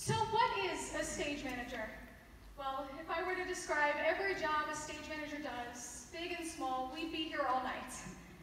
So what is a stage manager? Well, if I were to describe every job a stage manager does, big and small, we'd be here all night.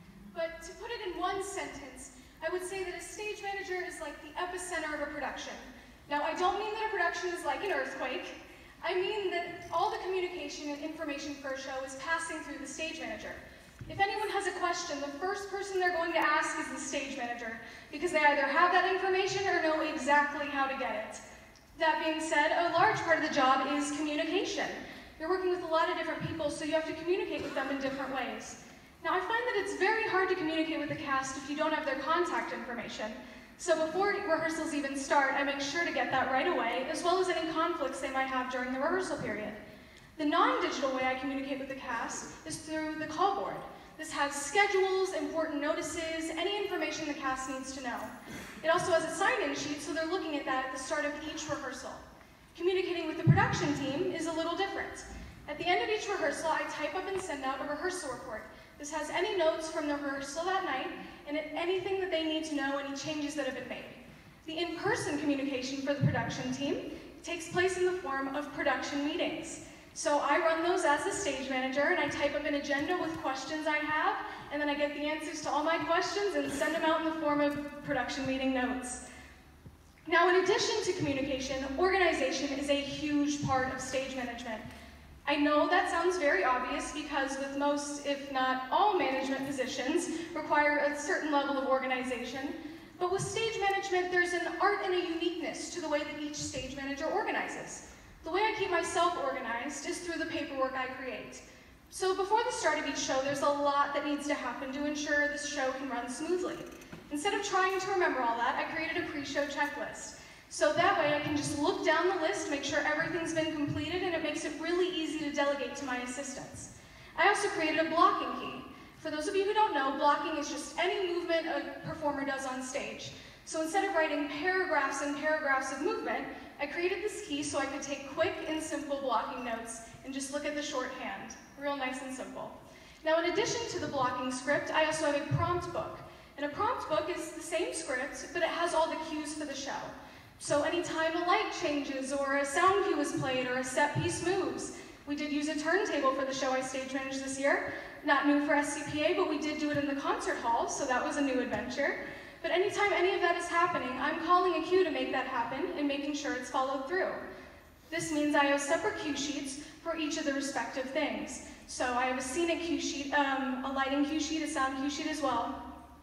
But to put it in one sentence, I would say that a stage manager is like the epicenter of a production. Now, I don't mean that a production is like an earthquake. I mean that all the communication and information for a show is passing through the stage manager. If anyone has a question, the first person they're going to ask is the stage manager, because they either have that information or know exactly how to get it. That being said, a large part of the job is communication. You're working with a lot of different people, so you have to communicate with them in different ways. Now, I find that it's very hard to communicate with the cast if you don't have their contact information. So before rehearsals even start, I make sure to get that right away, as well as any conflicts they might have during the rehearsal period. The non-digital way I communicate with the cast is through the call board. This has schedules, important notices, any information the cast needs to know. It also has a sign-in sheet, so they're looking at that at the start of each rehearsal. Communicating with the production team is a little different. At the end of each rehearsal, I type up and send out a rehearsal report. This has any notes from the rehearsal that night, and anything that they need to know, any changes that have been made. The in-person communication for the production team takes place in the form of production meetings. So I run those as a stage manager, and I type up an agenda with questions I have, and then I get the answers to all my questions and send them out in the form of production meeting notes. Now, in addition to communication, organization is a huge part of stage management. I know that sounds very obvious because with most, if not all, management positions require a certain level of organization, but with stage management, there's an art and a uniqueness to the way that each stage manager organizes. The way I keep myself organized is through the paperwork I create. So before the start of each show, there's a lot that needs to happen to ensure this show can run smoothly. Instead of trying to remember all that, I created a pre-show checklist. So that way I can just look down the list, make sure everything's been completed, and it makes it really easy to delegate to my assistants. I also created a blocking key. For those of you who don't know, blocking is just any movement a performer does on stage. So instead of writing paragraphs and paragraphs of movement, I created this key so I could take quick and simple blocking notes and just look at the shorthand. Real nice and simple. Now, in addition to the blocking script, I also have a prompt book. And a prompt book is the same script, but it has all the cues for the show. So anytime a light changes, or a sound cue is played, or a set piece moves. We did use a turntable for the show I stage managed this year. Not new for SCPA, but we did do it in the concert hall, so that was a new adventure. But anytime any of that is happening, I'm calling a cue to make that happen and making sure it's followed through. This means I have separate cue sheets for each of the respective things. So I have a scenic cue sheet, a lighting cue sheet, a sound cue sheet as well.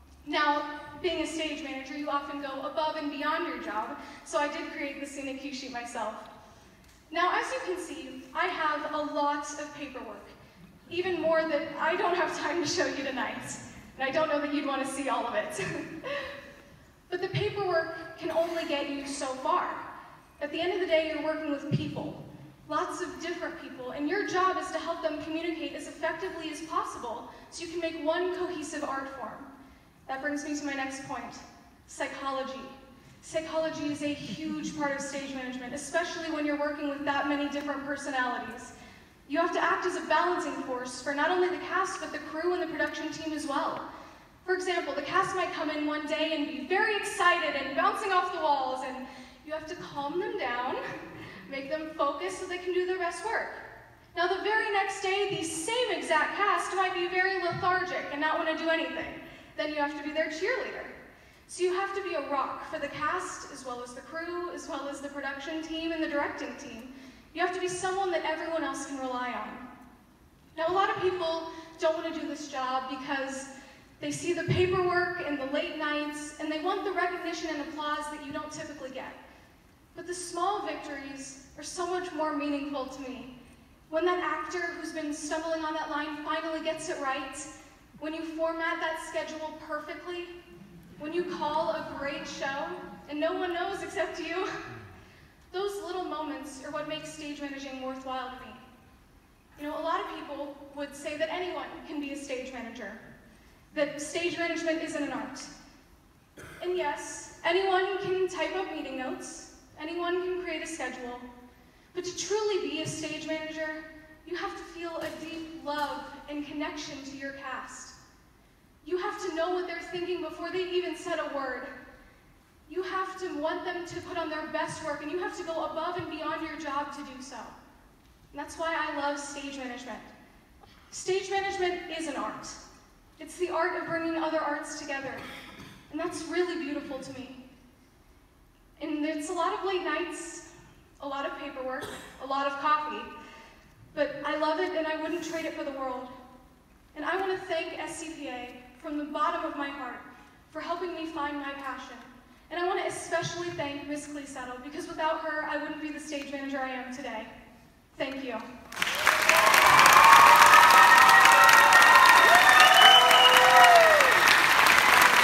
Now, being a stage manager, you often go above and beyond your job, so I did create the scenic cue sheet myself. Now, as you can see, I have a lot of paperwork, even more that I don't have time to show you tonight. And I don't know that you'd want to see all of it. But the paperwork can only get you so far. At the end of the day, you're working with people, lots of different people, and your job is to help them communicate as effectively as possible so you can make one cohesive art form. That brings me to my next point, psychology. Psychology is a huge part of stage management, especially when you're working with that many different personalities. You have to act as a balancing force for not only the cast, but the crew and the production team as well. For example, the cast might come in one day and be very excited and bouncing off the walls, and you have to calm them down, make them focus so they can do their best work. Now, the very next day, the same exact cast might be very lethargic and not want to do anything. Then you have to be their cheerleader. So you have to be a rock for the cast, as well as the crew, as well as the production team and the directing team. You have to be someone that everyone else can rely on. Now, a lot of people don't want to do this job because they see the paperwork and the late nights, and they want the recognition and applause that you don't typically get. But the small victories are so much more meaningful to me. When that actor who's been stumbling on that line finally gets it right, when you format that schedule perfectly, when you call a great show and no one knows except you, those little moments are what makes stage managing worthwhile to me. You know, a lot of people would say that anyone can be a stage manager, that stage management isn't an art. And yes, anyone can type up meeting notes, anyone can create a schedule, but to truly be a stage manager, you have to feel a deep love and connection to your cast. You have to know what they're thinking before they even said a word. You have to to want them to put on their best work, and you have to go above and beyond your job to do so. And that's why I love stage management. Stage management is an art. It's the art of bringing other arts together. And that's really beautiful to me. And it's a lot of late nights, a lot of paperwork, a lot of coffee, but I love it and I wouldn't trade it for the world. And I want to thank SCPA from the bottom of my heart for helping me find my passion. And I want to especially thank Ms. Clesettle, because without her, I wouldn't be the stage manager I am today. Thank you.